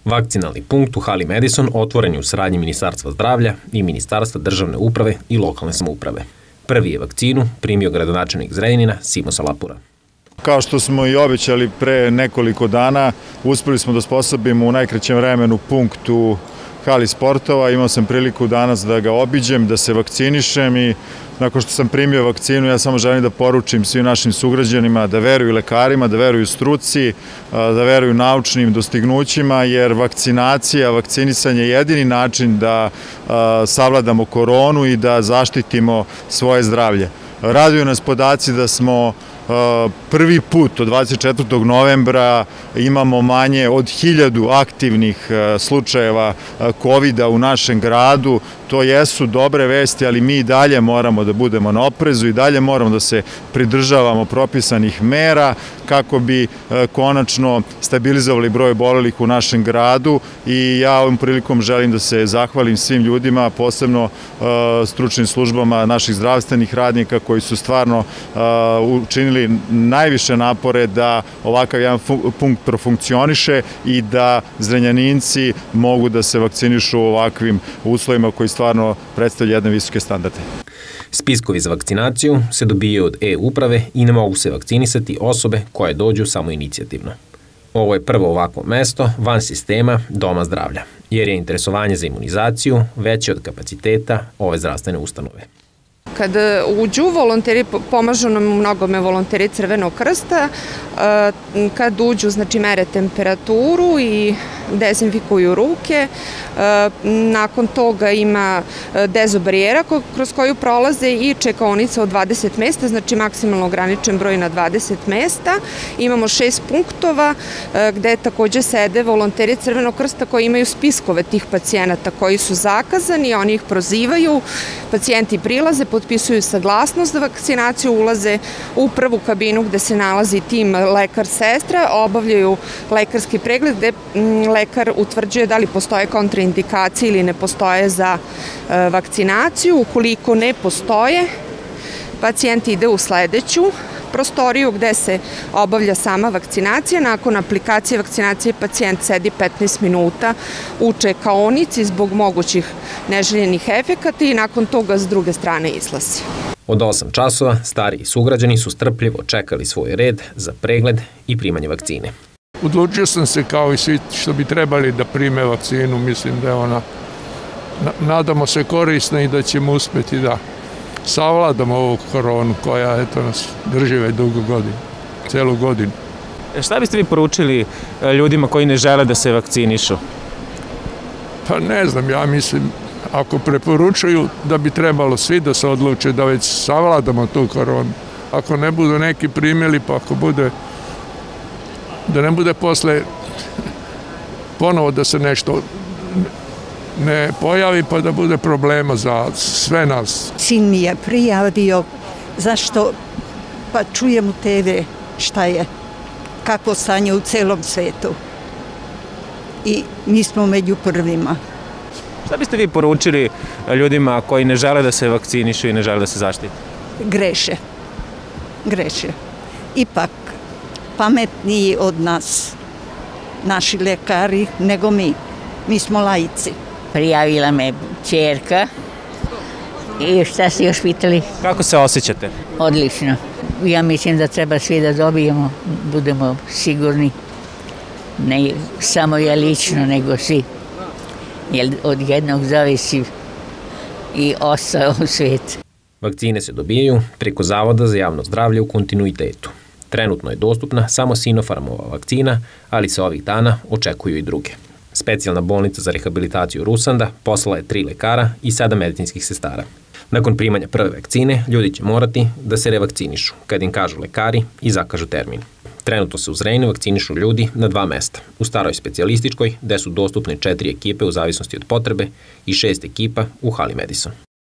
Vakcinalni punkt u hali Madison otvoren je u saradnji Ministarstva zdravlja i Ministarstva državne uprave i lokalne samouprave. Prvi je vakcinu primio gradonačelnik Zrenjanina Simo Salapura. Kao što smo i obećali pre nekoliko dana, uspeli smo da osposobimo u najkraćem vremenu punkt u hali sportova. Imao sam priliku danas da ga obiđem, da se vakcinišem i nakon što sam primio vakcinu, ja samo želim da poručim svim našim sugrađanima da veruju lekarima, da veruju struci, da veruju naučnim dostignućima, jer vakcinisanje je jedini način da savladamo koronu i da zaštitimo svoje zdravlje. Raduju nas podaci da smo prvi put od 24. novembra imamo manje od 1000 aktivnih slučajeva COVID-a u našem gradu. To jesu dobre vesti, ali mi i dalje moramo da budemo na oprezu i dalje moramo da se pridržavamo propisanih mera kako bi konačno stabilizovali broj obolelih u našem gradu. I ja ovom prilikom želim da se zahvalim svim ljudima, posebno stručnim službama naših zdravstvenih radnika koji su stvarno učinili najviše napore da ovakav jedan punkt profunkcioniše i da Zrenjaninci mogu da se vakcinišu u ovakvim uslovima koji stvarno predstavlja jedne visoke standarde. Spiskovi za vakcinaciju se dobijaju od e-uprave i ne mogu se vakcinisati osobe koje dođu samoinicijativno. Ovo je prvo ovakvo mesto van sistema Doma zdravlja, jer je interesovanje za imunizaciju veće od kapaciteta ove zdravstvene ustanove. Kad uđu, volonteri, pomažu nam mnogome volonteri Crvenog krsta, kad uđu, znači mere temperaturu i dezinfikuju ruke, nakon toga ima dezobarijera kroz koju prolaze i čekaonica od 20 mesta, znači maksimalno ograničen broj na 20 mesta. Imamo 6 punktova gde takođe sede volonteri Crvenog krsta koji imaju spiskove tih pacijenata koji su zakazani, oni ih prozivaju, pacijenti prilaze, potpisuju saglasnost za vakcinaciju, ulaze u prvu kabinu gde se nalazi tim lekar-sestra, obavljaju lekarski pregled gde lekar utvrđuje da li postoje kontraindikacije ili ne postoje za vakcinaciju. Ukoliko ne postoje, pacijent ide u sledeću prostoriju gde se obavlja sama vakcinacija. Nakon aplikacije vakcinacije pacijent sedi 15 minuta u čekaonici zbog mogućih neželjenih efekata i nakon toga s druge strane izlazi. Od 8 časova stariji sugrađani su strpljivo čekali svoj red za pregled i primanje vakcine. Odlučio sam se kao i svi što bi trebali da prime vakcinu, mislim da je ona, nadamo se, korisna i da ćemo uspeti da savladamo ovu koronu koja nas drži već dugo godina, celu godinu. Šta biste vi poručili ljudima koji ne žele da se vakcinišu? Pa ne znam, ja mislim, ako preporučuju da bi trebalo svi da se odluče da već savladamo tu koronu. Ako ne budu neki primjeli, pa ako bude, da ne bude posle ponovo da se nešto ne pojavi pa da bude problema za sve nas. Sin mi je prijavio, zašto, pa čujem u TV šta je, kako stanje u celom svetu. I mi smo među prvima. Šta biste vi poručili ljudima koji ne žele da se vakcinišu i ne žele da se zaštite? Greše. Ipak pametniji od nas, naši lekari, nego mi. Mi smo laici. Prijavila me ćerka i šta ste još pitali? Kako se osjećate? Odlično. Ja mislim da treba svi da dobijemo, budemo sigurni. Ne samo ja lično, nego svi. Jer od jednog zavisi i ostao svijet. Vakcine se dobijaju preko Zavoda za javno zdravlje u kontinuitetu. Trenutno je dostupna samo Sinopharmova vakcina, ali se ovih dana očekuju i druge. Specijalna bolnica za rehabilitaciju Rusanda poslala je 3 lekara i 7 medicinskih sestara. Nakon primanja prve vakcine, ljudi će morati da se revakcinišu, kad im kažu lekari i zakažu termin. Trenutno se u Zrenjaninu vakcinišu ljudi na 2 mesta. U staroj specijalističkoj, gde su dostupne 4 ekipe u zavisnosti od potrebe i 6 ekipa u hali Madison.